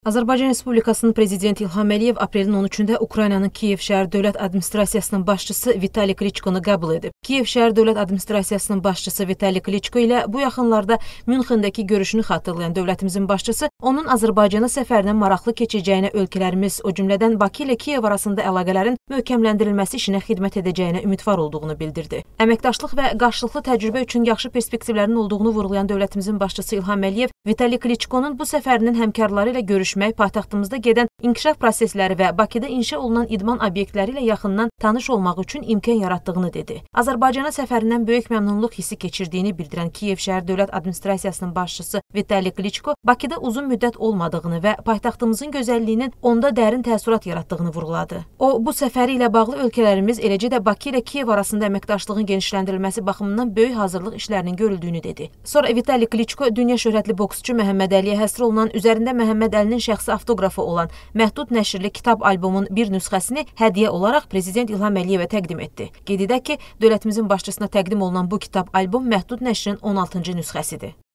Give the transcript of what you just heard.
Azərbaycan Respublikasının Prezidenti İlham Əliyev aprelin 13-də Ukraynanın Kiyev şəhər dövlət administrasiyasının başçısı Vitali Kliçkonu qəbul edib. Kiyev şəhər dövlət administrasiyasının başçısı Vitali Kliçko ilə bu yaxınlarda Münxendəki görüşünü xatırlayan dövlətimizin başçısı, onun Azərbaycana səfərinin maraqlı keçəcəyinə ölkələrimiz, o cümlədən Bakı ilə Kiyev arasında əlaqələrin möhkəmləndirilməsi işinə xidmət edəcəyinə ümidvar olduğunu bildirdi. Əməkdaşlıq və qarşılıqlı təcrübə üçün yaxşı perspektivlərin olduğunu vurğulayan dövlətimizin başçısı İlham Əliyev, Vitali Kliçkonun bu səfərinin həmkarları ilə görüşmək, paytaxtımızda gedən inkişaf prosesləri və Bakıda inşa olunan idman obyektləri ilə yaxından tanış olmaq üçün imkan yaratdığını dedi. Azərbaycana səfərindən böyük məmnunluq hissi keçirdiyini bildirən Kiyev şəhər dövlət administrasiyasının başçısı Vitali Kliçko, Bakıda uzun müddət olmadığını və paytaxtımızın gözəlliyinin onda dərin təəssürat yaratdığını vurğuladı. O, bu səfəri ilə bağlı ölkələrimiz, eləcə də Bakı ilə Kiyev arasında əməkdaşlığın genişləndirilməsi baxımından böyük hazırlıq işlərinin görüldüyünü dedi. Sonra Vitali Kliçko, dünya şöhrətli boksçu Məhəmməd Əliyə həsr olunan, üzərində Məhəmməd Əlinin şəxsi avtoqrafı olan məhdud nəşrli kitab albomun bir nüsxəsini hədiyyə olaraq Prezident İlham Əliyevə təqdim etdi. Qeyd edək ki, dövlətimizin başçısına təqdim olunan bu kitab albom məhdud nəşrin 16-cı nüsxəsidir.